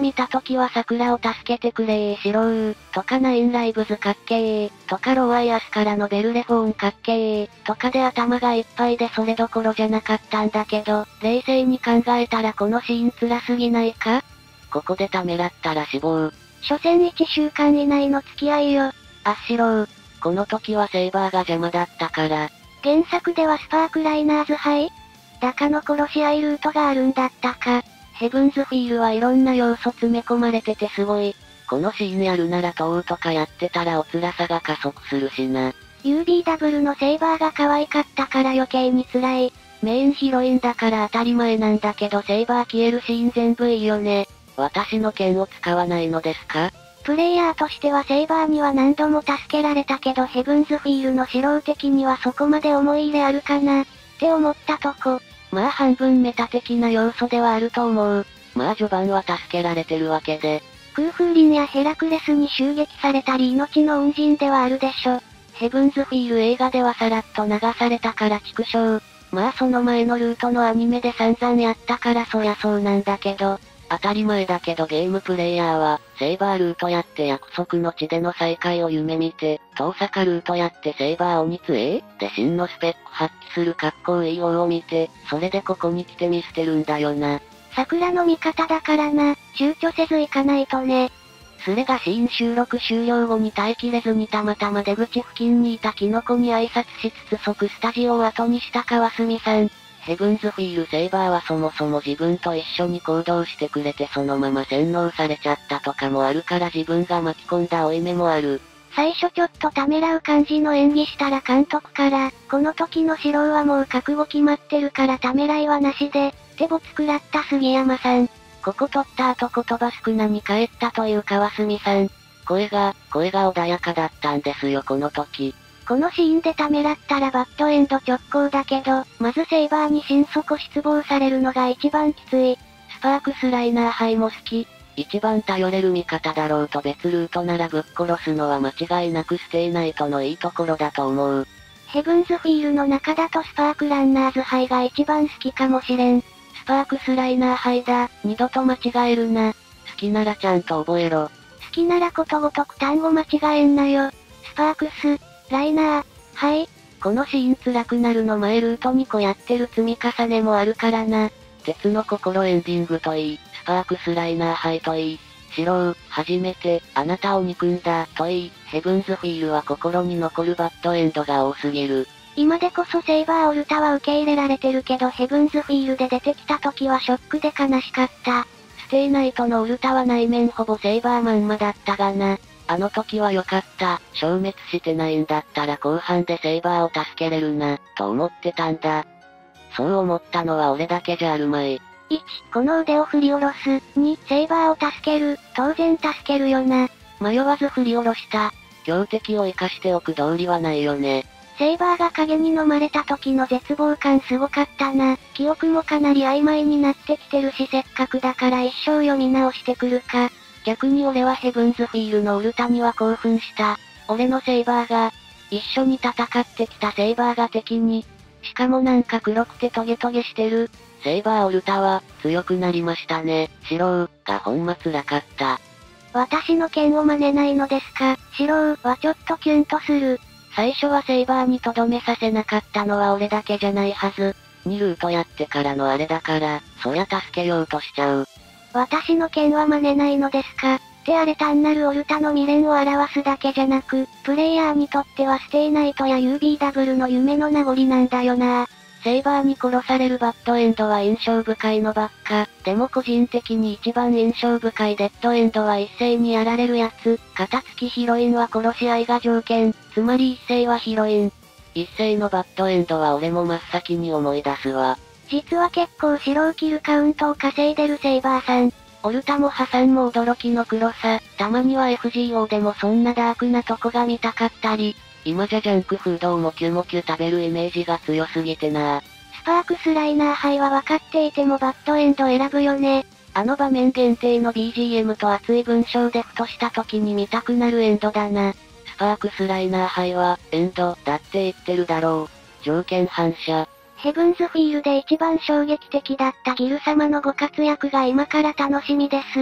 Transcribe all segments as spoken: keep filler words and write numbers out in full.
見た時は桜を助けてくれーしろー、とかナインライブズかっけー、とかローアイアスからのベルレフォーンかっけー、とかで頭がいっぱいでそれどころじゃなかったんだけど、冷静に考えたらこのシーン辛すぎないか？ここでためらったら死亡。 所詮いっしゅうかん以内の付き合いよ。 あっしろー。この時はセイバーが邪魔だったから。 原作ではスパークライナーズ杯だかの殺し合いルートがあるんだったか。 ヘブンズフィールはいろんな要素詰め込まれててすごい。このシーンやるならトウとかやってたらお辛さが加速するしな。 ユービーダブリュー のセイバーが可愛かったから余計に辛い。 メインヒロインだから当たり前なんだけどセイバー消えるシーン全部いいよね。私の剣を使わないのですか？ プレイヤーとしてはセイバーには何度も助けられたけどヘブンズフィールの素人的にはそこまで思い入れあるかなって思ったとこ。 まあ半分メタ的な要素ではあると思う。まあ序盤は助けられてるわけで。 空風林やヘラクレスに襲撃されたり命の恩人ではあるでしょ。 ヘブンズフィール映画ではさらっと流されたから畜生。まあその前のルートのアニメで散々やったからそりゃそうなんだけど。当たり前だけどゲームプレイヤーは、セイバールートやって約束の地での再会を夢見て、遠坂ルートやってセイバー鬼杖で真のスペック発揮するかっこいい王を見て、それでここに来て見捨てるんだよな。 桜の味方だからな、躊躇せず行かないとね。 それがシーン収録終了後に耐えきれずにたまたま出口付近にいたキノコに挨拶しつつ即スタジオを後にした川澄さん。ヘブンズフィールセイバーはそもそも自分と一緒に行動してくれてそのまま洗脳されちゃったとかもあるから自分が巻き込んだ負い目もある。 最初ちょっとためらう感じの演技したら監督から、この時の指導はもう覚悟決まってるからためらいはなしで、手ボ作らった杉山さん。 ここ取った後言葉少なに帰ったという川澄さん。声が、声が穏やかだったんですよこの時。 このシーンでためらったらバッドエンド直行だけど、まずセイバーに心底失望されるのが一番きつい。 スパークスライナー杯も好き。一番頼れる味方だろうと別ルートならぶっ殺すのは間違いなくステイナイトのいいところだと思う。 ヘブンズフィールの中だとスパークランナーズ杯が一番好きかもしれん。 スパークスライナー杯だ。二度と間違えるな。好きならちゃんと覚えろ。 好きならことごとく単語間違えんなよ。スパークス、ライナー、はい。 このシーン辛くなるの前ルートにこやってる積み重ねもあるからな。鉄の心エンディングといい、スパークスライナー杯といい、シロー、初めて、あなたを憎んだ、といい、ヘブンズフィールは心に残るバッドエンドが多すぎる。 今でこそセイバーオルタは受け入れられてるけどヘブンズフィールで出てきた時はショックで悲しかった。 ステイナイトのオルタは内面ほぼセイバーまんまだったがな。あの時は良かった。消滅してないんだったら後半でセイバーを助けれるな、と思ってたんだ。そう思ったのは俺だけじゃあるまい。 いち、この腕を振り下ろす。に、セイバーを助ける。当然助けるよな。 迷わず振り下ろした。強敵を生かしておく道理はないよね。 セイバーが影に飲まれた時の絶望感すごかったな。記憶もかなり曖昧になってきてるしせっかくだから一生読み直してくるか。 逆に俺はヘブンズフィールのオルタには興奮した。俺のセイバーが、一緒に戦ってきたセイバーが敵に、しかもなんか黒くてトゲトゲしてる。セイバーオルタは、強くなりましたね。シロー、がほんま辛かった。 私の剣を真似ないのですか。シローはちょっとキュンとする。 最初はセイバーにとどめさせなかったのは俺だけじゃないはず。にルートやってからのあれだから、そりゃ助けようとしちゃう。 私の剣は真似ないのですか。ってあれ単なるオルタの未練を表すだけじゃなく、プレイヤーにとってはステイナイトや ユービーダブリュー の夢の名残なんだよな。 セイバーに殺されるバッドエンドは印象深いのばっか。でも個人的に一番印象深いデッドエンドは一斉にやられるやつ。片付きヒロインは殺し合いが条件。つまり一斉はヒロイン。一斉のバッドエンドは俺も真っ先に思い出すわ。 実は結構白を切るカウントを稼いでるセイバーさん。 オルタも破産も驚きの黒さ。たまには エフジーオー でもそんなダークなとこが見たかったり。今じゃジャンクフードをもキュもキュ食べるイメージが強すぎてな。 スパークスライナー杯は分かっていてもバッドエンド選ぶよね。 あの場面限定の ビージーエム と熱い文章でふとした時に見たくなるエンドだな。スパークスライナー杯は、エンド、だって言ってるだろう。条件反射。 ヘブンズフィールで一番衝撃的だったギル様のご活躍が今から楽しみです。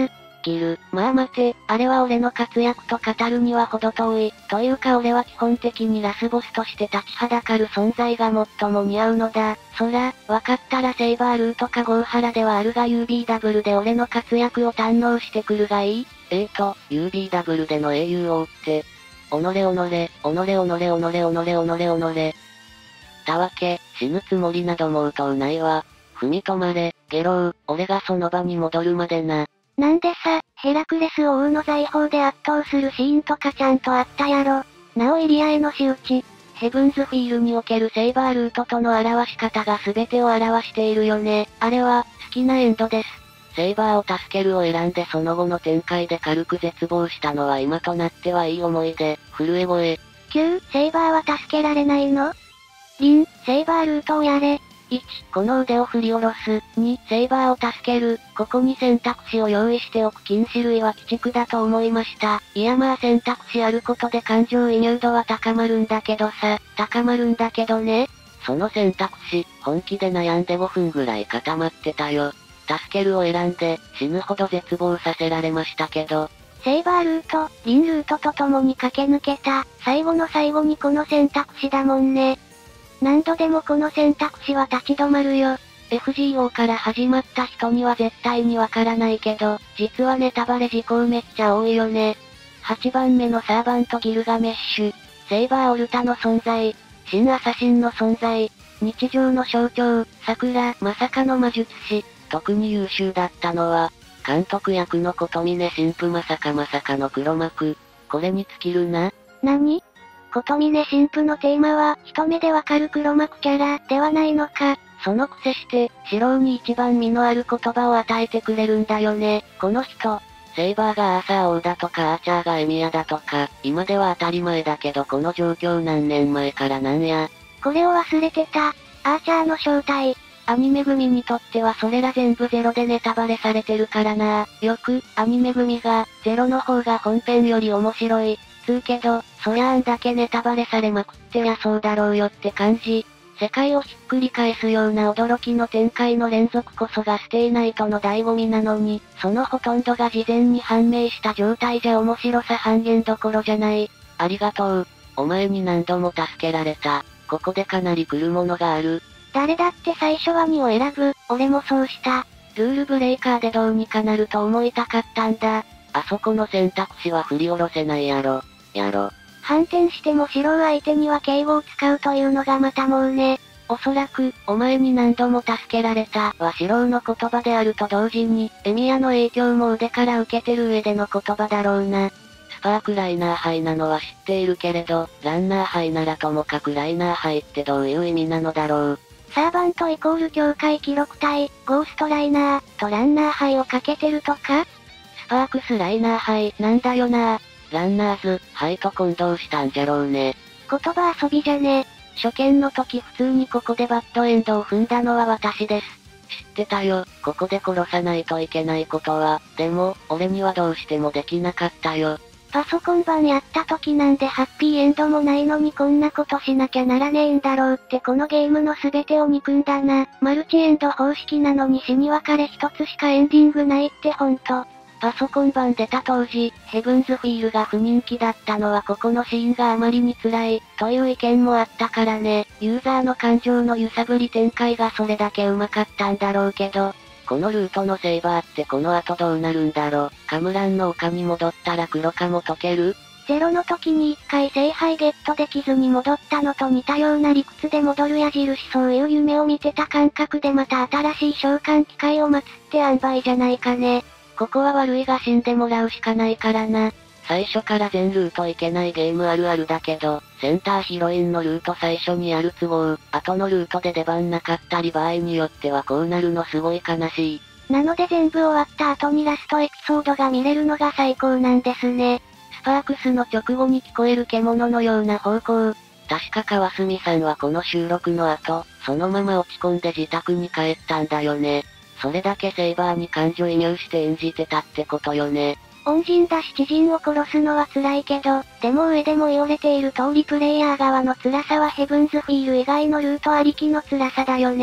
ギル、まあ待て、あれは俺の活躍と語るには程遠い。というか俺は基本的にラスボスとして立ちはだかる存在が最も似合うのだ。そら、わかったらセイバールートかゴーハラではあるが ユービーダブリュー で俺の活躍を堪能してくるがいい？えーと、ユービーダブリュー での英雄を追って、おのれおのれ、おのれおのれおのれおのれおのれおのれ。たわけ、死ぬつもりなどもうとうないわ。踏み止まれ、ゲロー、俺がその場に戻るまでな。 なんでさ、ヘラクレスを王の財宝で圧倒するシーンとかちゃんとあったやろ。なおエリアへの仕打ち。 ヘブンズフィールにおけるセイバールートとの表し方が全てを表しているよね。あれは、好きなエンドです。セイバーを助けるを選んでその後の展開で軽く絶望したのは今となってはいい思い出、震え声。 きゅう、セイバーは助けられないの？リン、セイバールートをやれ。 いち、この腕を振り下ろす。に、セイバーを助ける。ここに選択肢を用意しておく禁止類は鬼畜だと思いました。いやまあ選択肢あることで感情移入度は高まるんだけどさ、高まるんだけどね。その選択肢、本気で悩んでごふんぐらい固まってたよ。助けるを選んで、死ぬほど絶望させられましたけど。 セイバールート、リンルートと共に駆け抜けた、最後の最後にこの選択肢だもんね。何度でもこの選択肢は立ち止まるよ。 エフジーオー から始まった人には絶対にわからないけど、実はネタバレ事項めっちゃ多いよね。はちばんめのサーバントギルガメッシュ、セイバーオルタの存在、新アサシンの存在、日常の象徴、桜、まさかの魔術師、特に優秀だったのは、監督役の琴峰神父まさかまさかの黒幕、これに尽きるな。 何？琴峰神父のテーマは、一目でわかる黒幕キャラ、ではないのか。 そのくせして、シロウに一番身のある言葉を与えてくれるんだよね。この人、セイバーがアーサー王だとかアーチャーがエミヤだとか、今では当たり前だけどこの状況何年前からなんや。 これを忘れてた。アーチャーの正体。 アニメ組にとってはそれら全部ゼロでネタバレされてるからな。よく、アニメ組が、ゼロの方が本編より面白い。つうけど、そりゃあんだけネタバレされまくってりゃそうだろうよって感じ。世界をひっくり返すような驚きの展開の連続こそがステイナイトの醍醐味なのに、そのほとんどが事前に判明した状態じゃ面白さ半減どころじゃない。ありがとう。お前に何度も助けられた。ここでかなり来るものがある。 誰だって最初はにを選ぶ。俺もそうした。 ルールブレイカーでどうにかなると思いたかったんだ。あそこの選択肢は振り下ろせないやろ。やろ。 反転しても白う相手には敬語を使うというのがまたもうね。 おそらく、お前に何度も助けられたは白うの言葉であると同時に、エミヤの影響も腕から受けてる上での言葉だろうな。スパークライナーハイなのは知っているけれど、ランナーハイならともかくライナーハイってどういう意味なのだろう。 サーバントイコール境界記録体、ゴーストライナー、とランナーハイをかけてるとか？ スパークスライナーハイ、なんだよな。ランナーズ、ハイと混同したんじゃろうね。 言葉遊びじゃね。 初見の時普通にここでバッドエンドを踏んだのは私です。知ってたよ、ここで殺さないといけないことは。でも、俺にはどうしてもできなかったよ。 パソコン版やった時なんでハッピーエンドもないのにこんなことしなきゃならねえんだろうってこのゲームの全てを憎んだな。マルチエンド方式なのに死に別れ一つしかエンディングないってほんと。 パソコン版出た当時、ヘブンズフィールが不人気だったのはここのシーンがあまりに辛い、という意見もあったからね。ユーザーの感情の揺さぶり展開がそれだけ上手かったんだろうけど、このルートのセイバーってこの後どうなるんだろ。カムランの丘に戻ったら黒カも解ける？ ゼロの時に一回聖杯ゲットできずに戻ったのと似たような理屈で戻る矢印そういう夢を見てた感覚でまた新しい召喚機会を待つって塩梅じゃないかね。 ここは悪いが死んでもらうしかないからな。最初から全ルート行けないゲームあるあるだけど、センターヒロインのルート最初にやる都合、後のルートで出番なかったり場合によってはこうなるのすごい悲しい。 なので全部終わった後にラストエピソードが見れるのが最高なんですね。 スパークスの直後に聞こえる獣のような方向。確か川澄さんはこの収録の後、そのまま落ち込んで自宅に帰ったんだよね。それだけセイバーに感情移入して演じてたってことよね。 恩人だし知人を殺すのは辛いけど、でも上でも言われている通りプレイヤー側の辛さはヘブンズフィール以外のルートありきの辛さだよね。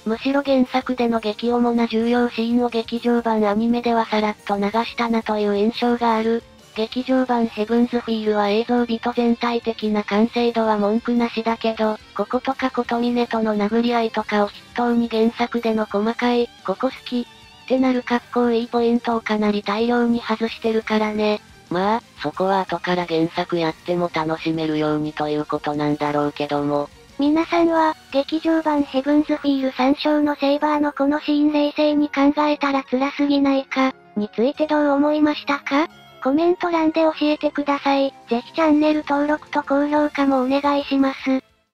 むしろ原作での激重な重要シーンを劇場版アニメではさらっと流したなという印象がある。劇場版ヘブンズフィールは映像美と全体的な完成度は文句なしだけど、こことか琴峰との殴り合いとかを筆頭に原作での細かい、ここ好き、ってなるかっこいいポイントをかなり大量に外してるからね。まあ、そこは後から原作やっても楽しめるようにということなんだろうけども。 皆さんは、劇場版ヘブンズフィール参照のセイバーのこのシーン冷静に考えたら辛すぎないか、についてどう思いましたか？コメント欄で教えてください。ぜひチャンネル登録と高評価もお願いします。